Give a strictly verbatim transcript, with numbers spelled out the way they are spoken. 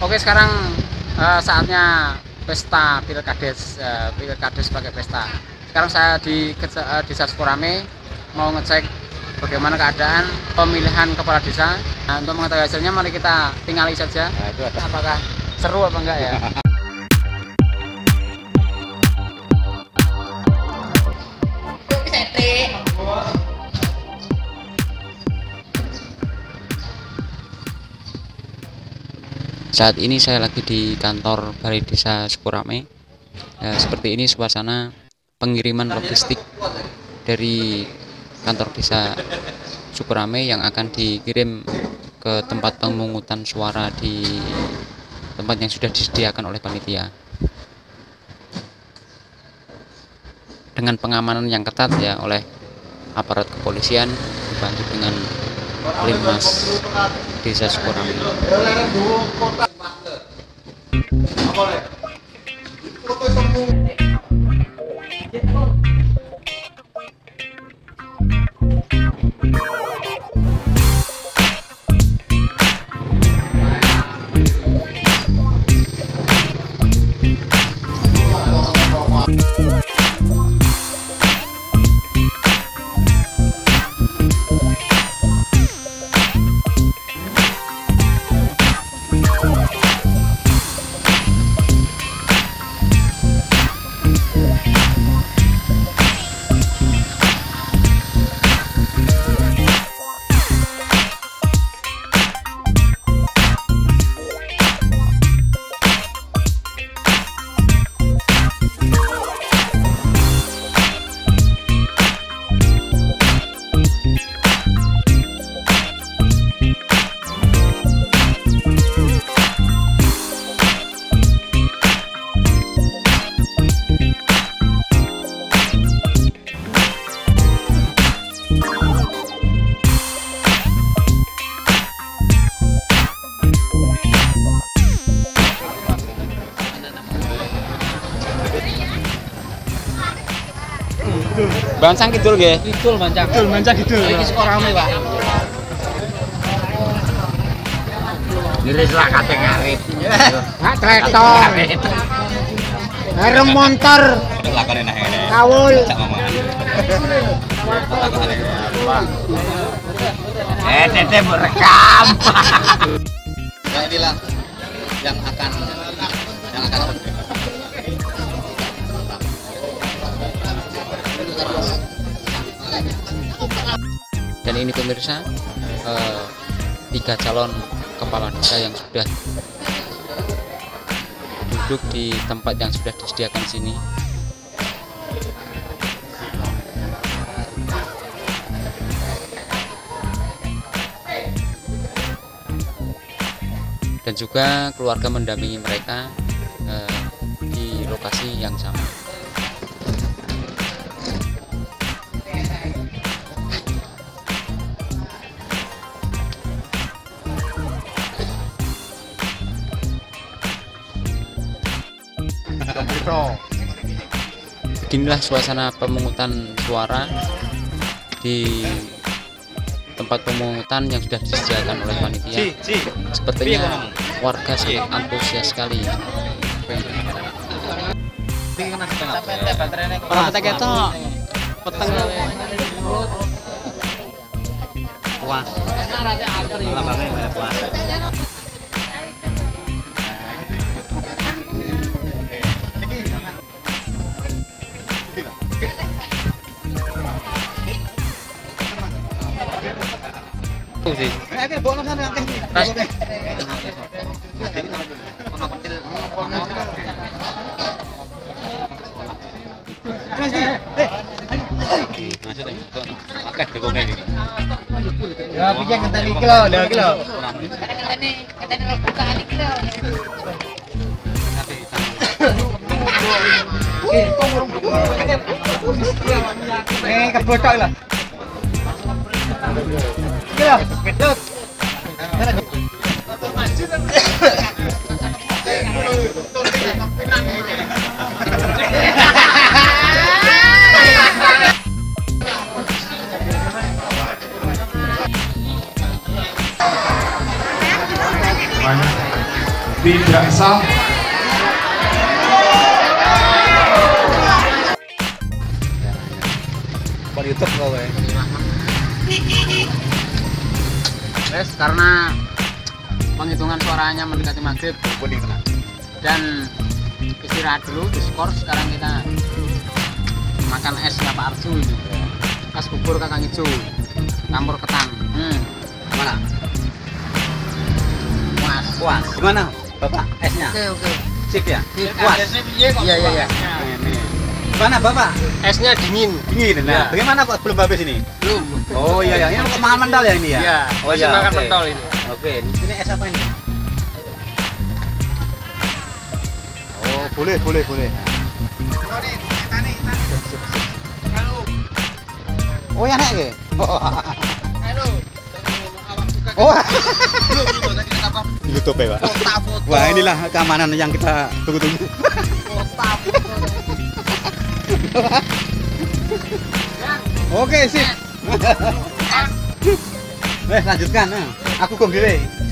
Oke, sekarang uh, saatnya pesta pilkades, uh, pilkades sebagai pesta. Sekarang saya di uh, Desa Sukorame mau ngecek bagaimana keadaan pemilihan kepala desa. Nah, untuk mengetahui hasilnya mari kita tinggali saja. Nah, itu ada. Apakah seru apa enggak ya? Saat ini saya lagi di kantor Balai Desa Sukorame. Ya, seperti ini suasana pengiriman logistik dari kantor desa Sukorame yang akan dikirim ke tempat pemungutan suara di tempat yang sudah disediakan oleh panitia. Dengan pengamanan yang ketat ya oleh aparat kepolisian dibantu dengan Linmas Desa Sukorame. Bancang kidul nggih. Kidul Bancang. Kidul Bancang kidul. Iki Sukorame, Pak. Niris lah kate ngarit. Hak traktor. Arem motor. Lakone nang ngene. Kawul. Eh, tete merekam. Nah, inilah yang akan yang akan Dan ini pemirsa, eh, tiga calon kepala desa yang sudah duduk di tempat yang sudah disediakan di sini. Dan juga keluarga mendampingi mereka eh, di lokasi yang sama. Beginilah suasana pemungutan suara di tempat pemungutan yang sudah disediakan oleh panitia. Sepertinya warga sangat antusias sekali. Sih. Ya, piye ngenteni iki lho, lho iki lho. Ngenteni ngenteni bukaan iki lho. Eh, kebotok lho. Iki lho, gedut. tidak sah. Buat YouTube kau ya. Wes, karena penghitungan suaranya mendekati maghrib Kuning kena. dan istirahat dulu di skor. Sekarang kita makan esnya Pak Arju ini, bekas bubur Kakang Ijo campur ketan. hmm. Mana? Puas. Puas. Gimana, Bapak? Esnya? Oke, oke. Sip ya? Sip. Puas. Iya iya iya. Ini. Gimana, Bapak? Esnya dingin. Dingin. Nah, Ya. bagaimana kok belum habis ini? Belum. Oh iya ya, ini mau makan mental ya ini ya? Iya, Oh masih iya. makan oke. pentol ini. Oke, ini es apa ini? Oh, boleh, boleh, boleh. Oh, ya nek ke? Oh. Oh. YouTube ya, Pak. Wah, inilah keamanan yang kita tunggu-tunggu. Oke, sip. Eh, lanjutkan. Nah. Aku kong dhewe.